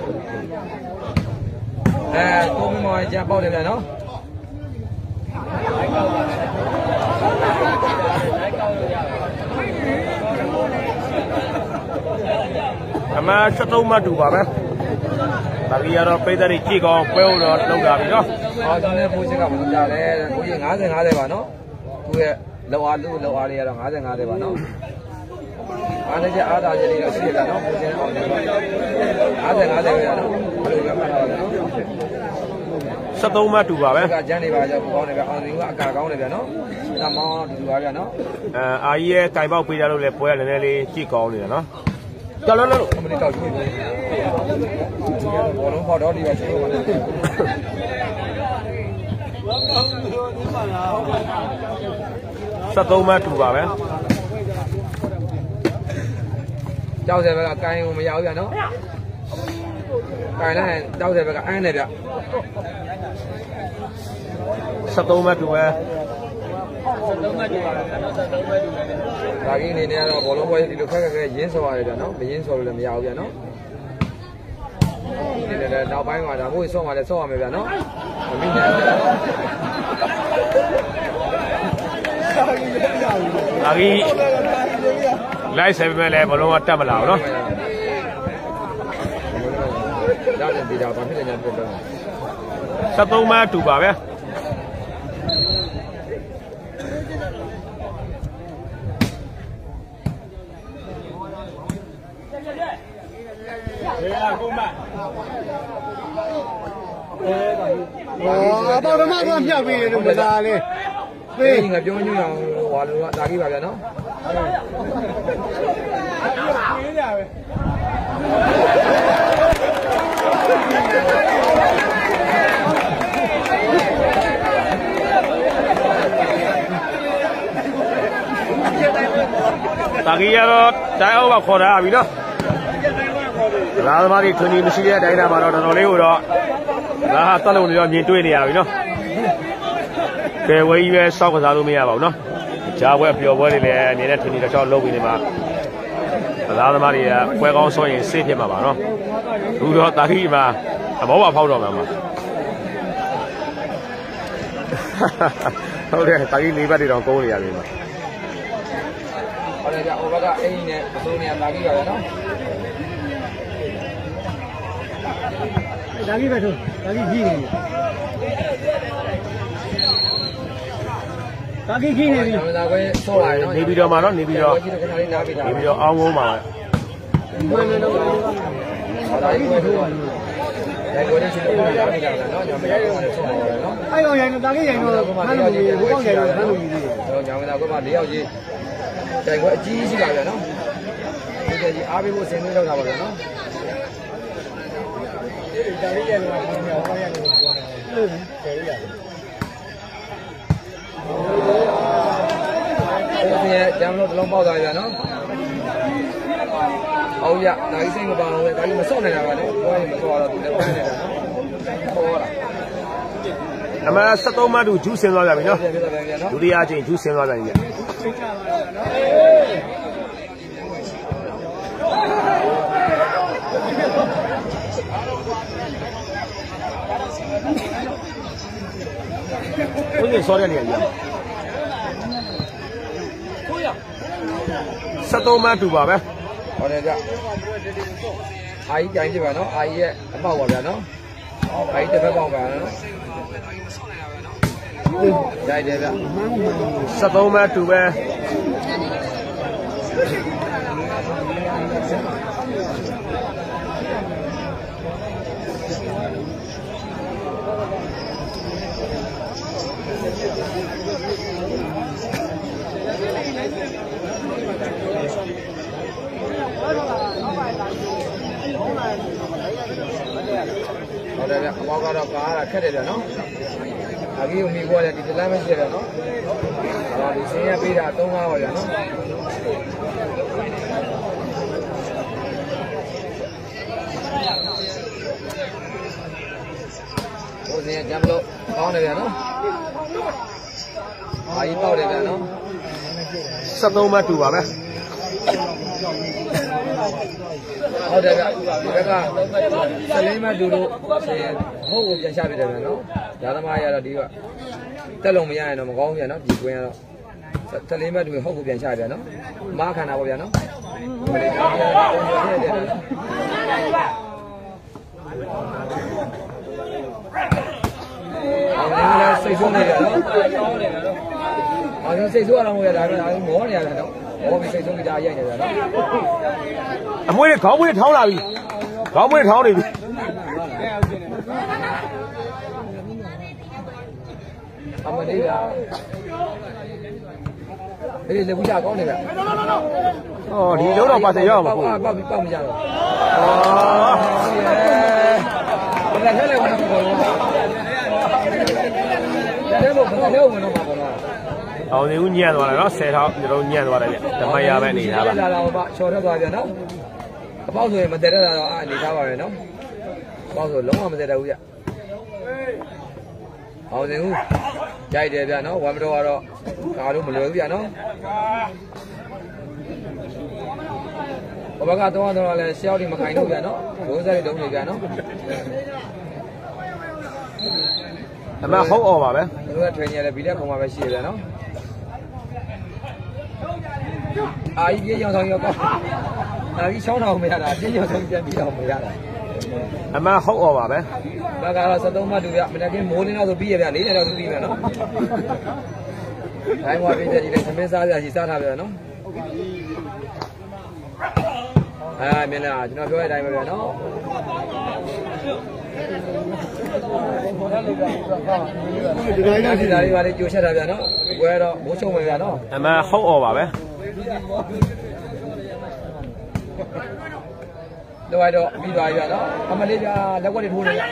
ကိုမမောင်ကျန်းပေါက်တယ်ဗျာနော်အမှန်73မှတ်တူပါပဲဒါကြီးရတော့ပိတ်သက်ကြီးကြည့်ကောင်းပွဲတော့လောက်တာပြီနော်ကျွန်တော်ဖိုးချက်ကမကြတယ်ကိုကြီး50ပါနော်သူရဲ့လောက်အားလေးကတော့50ပါနော်အားလည်းအားသာကြီးလေးတော့ရှိတယ်နော်ဖိုးချက်အောင်တယ်50ပဲရနော်ဘယ်လိုပြောမှန်းတော့လဲနော် 73မှတ်တူပါပဲကကျန်းနေပါကြောက်ကောင်းတယ်ဗျအောင်စင်ကအကာကောင်းတယ်ဗျနော်တမောင်းတူပါဗျနော်အာကြီးရဲ့ကြိုင်ပေါက်ပေးကြလို့လေပွဲကလည်းနည်းနည်းလေးကြည့်ကောင်းနေတယ်နော်တော်လို့အမလေးတောက်ကြည့်တယ်ဘောလုံးပေါက်တော့ဒီပါရှိလို့ပါတယ် 73မှတ်တူပါပဲကြောက်တယ်ဘက်ကကိုင်းကိုမရဘူးဗျနော်ကိုင်းလိုက်ကြောက်တယ်ဘက်ကအန်းတယ်ဗျ 73မှတ်တူပဲ 73မှတ်တူပါပဲနော်73မှတ်တူပဲဒါကြီးအနေနဲ့ကတော့ဘောလုံးပွဲဒီလိုခက်ခက်ခဲရင်းစော်ရတယ်ဗျာနော်မရင်းစော်လို့လည်းမရဘူးဗျာနော်ဒီလည်းနောက်ပိုင်းမှာဒါမို့စော်မှလည်းစော်ရမယ်ဗျာနော်မမိနဲ့ဒါကြီးလိုက်ဆယ်ပဲလေဘလုံးကတက်မလာဘူးနော်ရတယ်ဒီတော့ဘာဖြစ်လဲညာပြတ်တော့ 73မှတ်တူပါဗျာတော်တော်မှတော့မြောက်ပြီးတယ်လို့မသားလေးပေးငါပြောညွှန်အောင်ဟွာလို့ဒါကြီးပါဗျာနော်ပေးကြပဲတာကြီးရတော့တိုင်းအောင်ပါခေါ်တာပြီနော်လာသမားတွေထွန်းကြီးမရှိတဲ့တိုင်းတာမှာတော့တော်တော်လေးကိုတော့ဒါဟာတက်လို့နေတော့မြင်တွေ့နေရပြီနော်ကဲဝဲကြီးပဲစောက်ကစားလို့မရပါဘူးနော်ဂျားပွဲပျော်ပွဲတွေလည်းအနေနဲ့ထွန်းကြီးတစ်ချောင်းလုပ်ပြီးနေမှာလာသမားတွေကပွဲကောင်းဆောရင်စိတ်ဖြစ်မှာပါနော်လူတော့တာကြီးမှာအမောပါဖောက်တော့မှာဟုတ်တယ်တာကြီး၄ဘက်တွေတော့ကုန်းနေရပြီဟုတ်တယ်ဗျဟိုဘက်ကအိမ်နဲ့အစိုးနေတာကြီးပါပဲနော်ဒါကြီးပဲသူဒါကြီးကြီးနေဒါကြီးကြီးနေပြီဒါကွဲဆော့လာနော်နေပြီးတော့မှာနော်နေပြီးတော့ခဏလေးနားပြီးတာနေပြီးတော့အောင်းကုန်းမှာဘယ်လိုလုပ်လဲဒါကြီးကွဲတော့ဒါကွဲနေချင်လို့နားပြီးတာနော်ညမရတော့ဆော့လာတယ်နော်အဲ့တော့ရိုင်းတော့ဒါကြီးရိုင်းတော့ခန်းလို့ကြီးဘုကောင်းရိုင်းတော့ခန်းလို့ကြီးသေးတယ်တော့ညမသာကွဲမှာ၄ယောက်ကြီးတိုင်ကွဲအကြီးရှိပါဗျာနော်ဒီကကြီးအားပေးဖို့ဆင်းနေတော့တာပါဗျာနော်ဒါလေးရဲ့မှာပြောင်းရတယ်လို့ပြောတာ။ဟုတ်တယ်။ရတယ်။ဒီကျမ်းလို့လုံးပေါက်သွားပြန်နော်။ဟုတ်ရ။ဒါကြီးစိတ်မပါအောင်လေ။ဒါကြီးမစော့နေတာပါလေ။ဘောရင်မစော့တော့သူလည်းပိုင်းနေတာနော်။ပေါ်လာ။အမှ73မှတ်တူဂျူးဆင်းသွားကြပြီနော်။ဒုတိယအချိန်ဂျူးဆင်းသွားပြန်ပြီ။ဘယ်လိုဆော်ရနေရလဲ73မှတ်တူပါပဲဟုတ်တယ်ကြအာကြီးကြိုင်းပြပါနော်အာကြီးရဲ့အပေါက်ပါဗျာနော်အာကြီးတစ်ဖက်ပေါက်ပါနော်ကြိုက်တယ်ဗျ 73မှတ်တူပဲဟုတ်တယ်ဗျအပေါက်ကတော့ကားရခက်တယ်ဗျနော်အကြီးကိုမိခွာတယ်ဒီတလမ်းမရှိတယ်နော်အော်ဒီစင်းရပေးတာ3-5ပါဗျနော်ဟိုစင်းရကြမ်းလို့ကောင်းတယ်ဗျနော်အာကြီးပေါက်တယ်ဗျနော် 73မှတ်တူပါပဲဟုတ်တယ်ဗျဒီဘက်က14မှတ်တူလို့ဟုတ်ကိုပြန်ချပြတယ်ဗျနော်ဒါသမားရတော့ဒီကတက်လုံးမရရင်တော့မကောင်းဘူးဗျနော်ဒီကွင်းကတော့14မှတ်တူဟုတ်ကိုပြန်ချပြနော်မားခန္ဓာပေါ့ဗျနော်အောင်လည်းစိတ်ဆိုးနေတယ်နော်အောင်စိတ်ဆိုးရအောင်လို့ရတာပဲမောနေရတယ်နော်မောပြီးစိတ်ဆိုးပြီးဒါရိုက်နေတယ်နော်အမွှေးခေါင်းမွေးထောင်းလာပြီခေါင်းမွေးထောင်းနေပြီအမလေးကအေးလေဘူးကြကောင်းနေဗျဟောဒီလုံးတော့ပါစရောက်မှာပေါ့ပေါက်မကြတော့ဘယ်နဲ့လဲဝင်တော့ဘောလုံးတယ်ဘယ်နဲ့ဝင်တော့မှာဘောလုံးအောင်နေဦးညံ့သွားတယ်နော်10ထောင်ကျွန်တော်ညံ့သွားတယ်ဗျဓမ္မရပဲအနေထားပါလာလာပါချော်ထွက်သွားပြန်နော်အပေါက်ဆိုရင်မတည့်တတ်တာတော့အနေထားပါပဲနော်အပေါက်ဆိုလုံးဝမတည့်တတ်ဘူးဗျအောင်နေဦးရိုက်တယ်ဗျာနော်ဝမ်မတော်ကတော့ငါတို့မလွယ်ဘူးဗျာနော်ဘဘကတော့လည်းရှောက်ဒီမခိုင်တော့ဗျာနော်ဘိုးစားတွေတုံးနေဗျာနော်အမဟုတ်အော်ပါပဲသူတို့ကထွင်နေတယ်ဘီလက်ခုံမှာပဲရှိရဗျာနော်အာကြီးပြေးရောင်ဆောင်ရောကောအာကြီးချောင်းတော်မရတာပြေးရောင်ဆောင်ပြန်ပြီးတော့မရတာအမဟုတ်အော်ပါပဲဘကတော့73မှတ်တူဗျမနေ့ကမိုးလင်းတော့ဆိုပြီးရဗျ4ရက်တော့သူပြီးမယ်နော်တိုင်းဝါပြီးတဲ့ဒီလေးသမင်းစားစရာရှိစားထားဗျာနော်မြင်လားကျွန်တော်ပြောတဲ့အတိုင်းပဲဗျာနော်ဒီတိုင်းကဒီဓာရီပါလေးကြိုချက်တာဗျာနော်ဝဲတော့မိုးချုံမယ်ဗျာနော်အမဟုတ်အော်ပါပဲတော့ရတော့ပြီးသွားပြီဗျာနော်အမလေးဗျာလက်ကွက်တွေထိုးနေဗျာ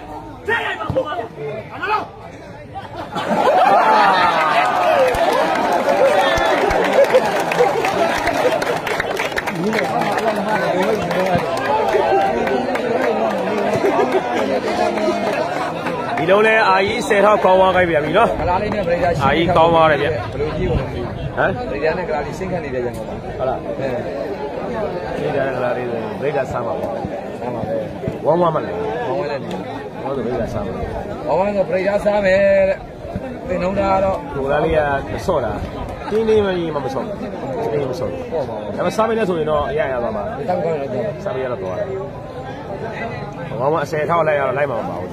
ဒီလုံးလဲအာကြီး10ထောက်ကောင်းသွားခဲ့ပြန်ပြီနော်ကလားလေးနဲ့ဗရိဒါအာကြီးကောင်းသွားတယ်ဗျဘယ်လိုကြည့်ဦးလဲဟမ်ဗရိဒါနဲ့ကလားလေးစိတ်ခတ်နေတဲ့ကြံပါဟုတ်လားဗရိဒါနဲ့ကလားလေးဗရိဒါဆမ်းပါပေါ့ဆမ်းပါပဲဝမ်းဝမ်းမလဲဝမ်းဝမ်းနဲ့ဟုတ်တယ်ဗရိဒါဆမ်းပါဝမ်းဝမ်းကဗရိဒါဆမ်းမယ်တဲ့သင်နှုံးတာတော့ဒီကလေးကဆော့တာတင်းနေမကြီးမဆော့ဘူးတင်းမဆော့ဘူးဟုတ်ပါဘူးဒါပေမဲ့စားမင်းနဲ့ဆိုရင်တော့အရရသွားမှာတောက်ကောင်းတော့စားမင်းရတော့သွားတယ်ဝမ်းဝမ်း10ထောက်လိုက်ရတော့လိုက်မှာမပါဘူး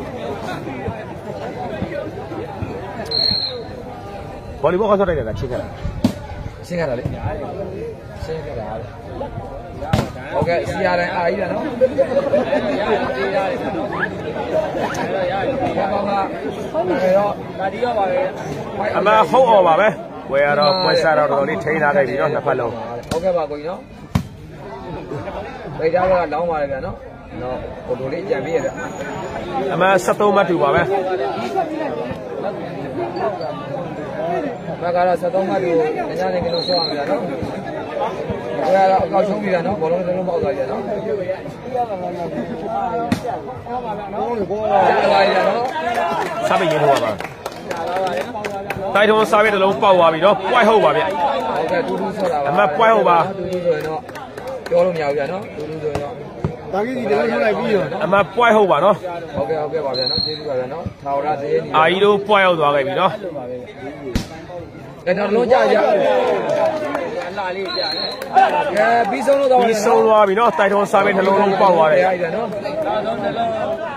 ဘောလီဘောကဆော့လိုက်တယ်ကချင်းခါရှင်းခါတာလေရှင်းခါတာဟုတ်ကဲ့စီရတိုင်းအာကြီးလားနော်အမဟုတ်အော်ပါပဲဝယ်ရတော့ပွဲစားတော့တော်တော်လေးထိန်းထားခဲ့ပြီနော်နှစ်ဖက်လုံးဟုတ်ကဲ့ပါကိုကြီးနော်ပိတ်သားကလောင်းပါတယ်ဗျာနော်ဟိုလိုလေးကြံပြီးရဗျအမ73မှတ်တူပါပဲဘကတော့73မှတ်တူညနေကလေးဆောင်းရဗျာနော်ဘယ်ကတော့အကောက်ရှုံးပြီဗျာနော်ဘောလုံးတစ်လုံးပေါက်သွားပြီဗျာနော်စားပြီးရင်းတော့ပါတိုက်ထုံးစားပြီးတစ်လုံးပေါက်သွားပြီနော်ပွိုက်ဟုတ်ပါဗျဟုတ်ကဲ့တူတူဆိုတာပါအမပွိုက်ဟုတ်ပါတူတူဆိုရင်တော့ပြောလို့မရဘူးဗျာနော်တူတူဆိုရင်တော့တာကြီးဒီလိုထုတ်လိုက်ပြီးရောအမပွိုက်ဟုတ်ပါနော်ဟုတ်ကဲ့ပါဗျာနော်ကျေးဇူးပါဗျာနော်ထာဝရသေးနေအာကြီးတို့ပွိုက်ရောက်သွားခဲ့ပြီနော်အဲ့တော့လုံးကြကြလာလေးပြကဲပြီးဆုံးတော့ပြီးဆုံးသွားပြီနော်တိုက်ထုံးစားပြီးတစ်လုံးလုံးပေါက်သွားတယ်အဲ့ဒါနော်